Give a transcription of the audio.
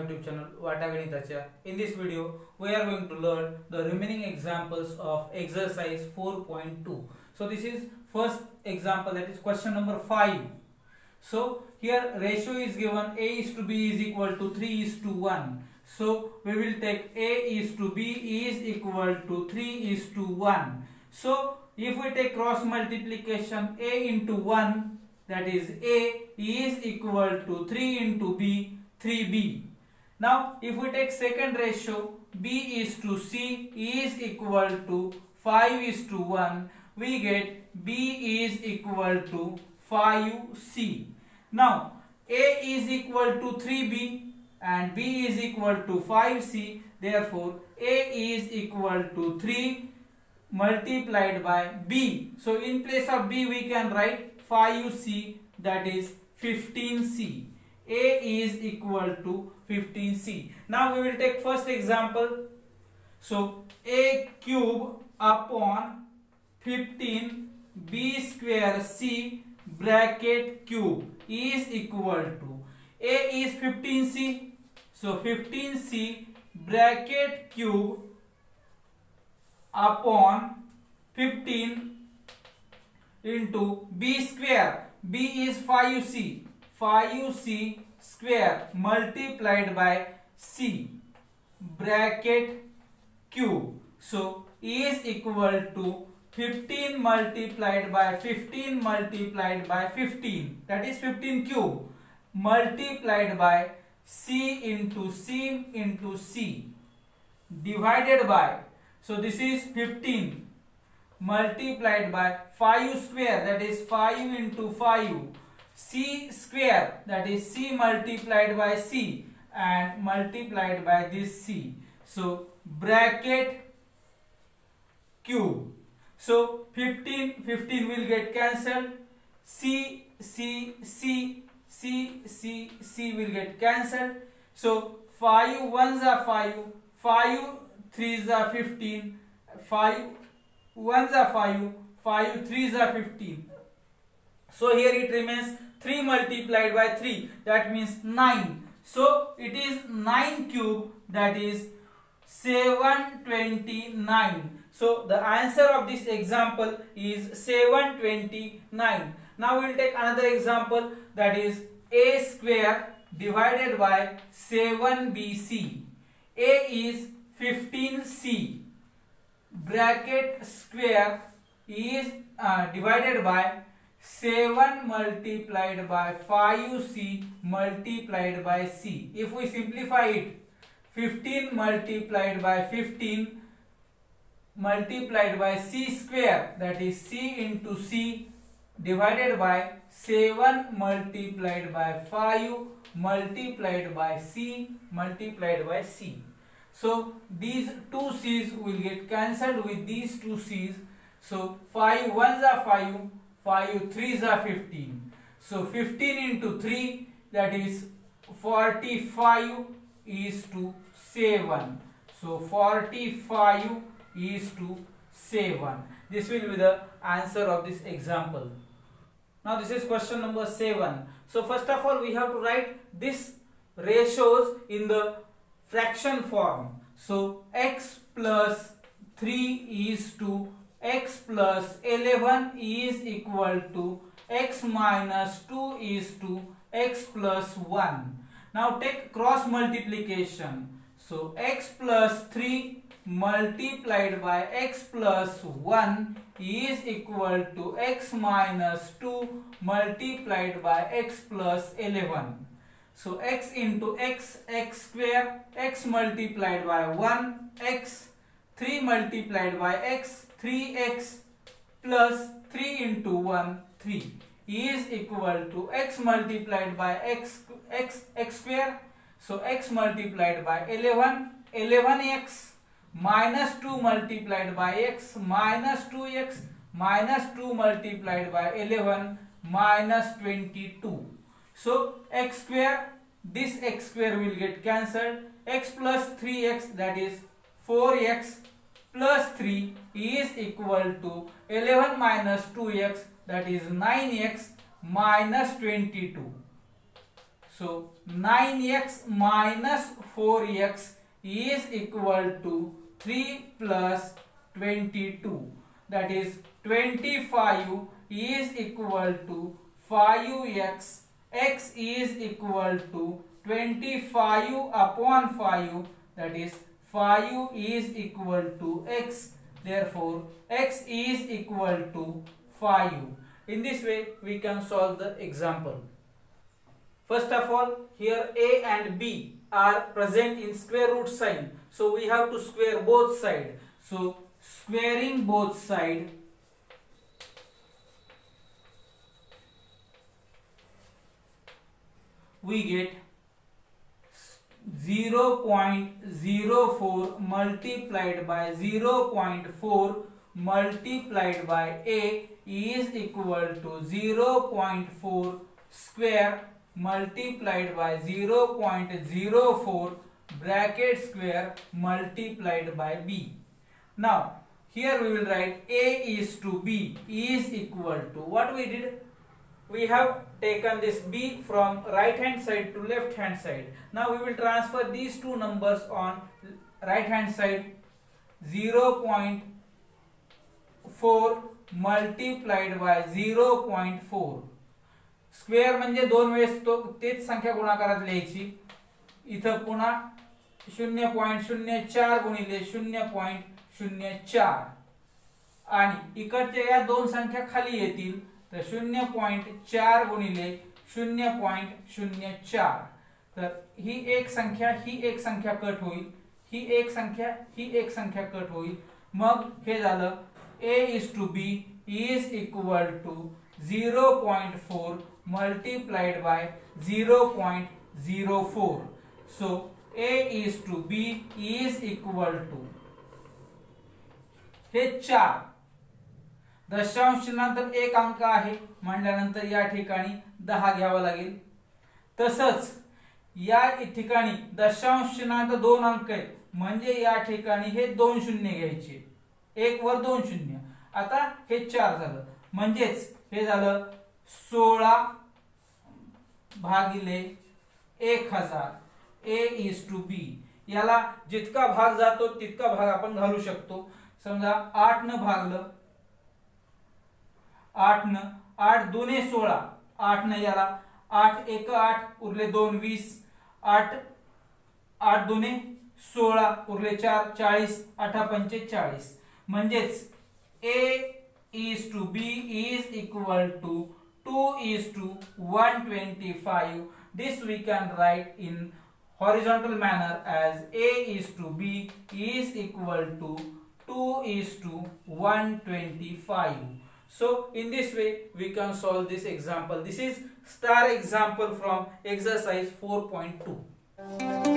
YouTube channel Vata Ganitacha. In this video, we are going to learn the remaining examples of exercise 4.2. So this is first example, that is question number 5. So here ratio is given A is to B is equal to 3 is to 1. So we will take A is to B is equal to 3 is to 1. So if we take cross multiplication, A into 1, that is A is equal to 3 into B, 3B. Now if we take second ratio, B is to C is equal to 5 is to 1, we get B is equal to 5C. Now A is equal to 3B and B is equal to 5C, therefore A is equal to 3 multiplied by B. So in place of B we can write 5C, that is 15C. A is equal to 15C. Now we will take first example. So A cube upon 15 B square C bracket cube is equal to, A is 15C, so 15C bracket cube upon 15 into B square, B is 5C, 5C square multiplied by C bracket cube. So is equal to 15 multiplied by 15 multiplied by 15, that is 15 cube, multiplied by C into C into C divided by, so this is 15 multiplied by 5 square, that is 5 into 5, C square, that is C multiplied by C and multiplied by this C, so bracket cube. So 15 will get cancelled, C will get cancelled. So 5 ones are 5, 5 threes are 15, 5 ones are 5, 5 threes are 15. So here it remains 3 multiplied by 3, that means 9. So it is 9 cube, that is 729. So the answer of this example is 729. Now we will take another example, that is A square divided by 7BC. A is 15C bracket square is divided by 7 multiplied by 5C multiplied by C. If we simplify it, 15 multiplied by 15 multiplied by C square, that is C into C divided by 7 multiplied by 5 multiplied by C multiplied by C. So these two C's will get cancelled with these two C's. So 5 ones are 5, 5 threes are 15. So 15 into 3, that is 45 is to 7. So 45 is to 7. This will be the answer of this example. Now this is question number 7. So first of all we have to write these ratios in the fraction form. So x plus 3 is to x plus 11 is equal to x minus 2 is to x plus 1. Now take cross multiplication. So x plus 3 multiplied by x plus 1 is equal to x minus 2 multiplied by x plus 11. So x into x, x square, x multiplied by 1, x, 3 multiplied by x, 3x plus 3 into 1, 3 is equal to x multiplied by x square. So x multiplied by 11, 11x minus 2 multiplied by x minus 2x minus 2 multiplied by 11 minus 22. So x square, this x square will get cancelled, x plus 3x, that is 4x plus 3 is equal to 11 minus 2x, that is 9x minus 22. So 9x minus 4x is equal to 3 plus 22. That is 25 is equal to 5x. X is equal to 25 upon 5. That is 5 is equal to x. Therefore, x is equal to 5. In this way, we can solve the example. First of all, here a and b are present in square root sign. So, we have to square both sides. So, squaring both sides, we get 0.04 multiplied by 0.4 multiplied by a is equal to 0.4 square multiplied by 0.04 bracket square multiplied by b. Now here we will write a is to b is equal to, what we did, we have taken this b from right hand side to left hand side. Now we will transfer these two numbers on right hand side. 0.4 multiplied by 0.4 square म्हणजे दोन वेळेस तो तेच संख्या गुणाकारात लिहायची. इथं पुन्हा 0.04 गुणिले 0.04 आणि इकडच्या या दोन संख्या खाली येतील तर 0.4 गुणिले 0.04. तर ही एक संख्या कट होईल, ही एक संख्या कट होईल. मग हे झालं a is to b is equal to 0.4 multiplied by 0.04. So a is to b is equal to, हे 4 दशांश नंतर एक अंक आहे म्हणल्यानंतर या ठिकाणी 10 घ्यावा लागेल. तसंच या ठिकाणी दशांश नंतर दोन अंक आहेत म्हणजे या ठिकाणी हे 2 शून्य घ्यायचे, एक वर 2 शून्य. आता हे 4 झालं म्हणजेच हे झालं 16 भागिले 1000 a is to b. याला जितका भाग जातो तितका भाग आपण घालू शकतो. समजा 8 न भागलं, 8 दुने 16, 8 न याला 8 एक 8 उरले 2 20, 8 दुने 16 उरले 4 40, 8 पंचे 40. म्हणजेच a is to b is equal to 2 is to 125. This we can write in horizontal manner as a is to b is equal to 2 is to 125. So in this way we can solve this example. This is star example from exercise 4.2.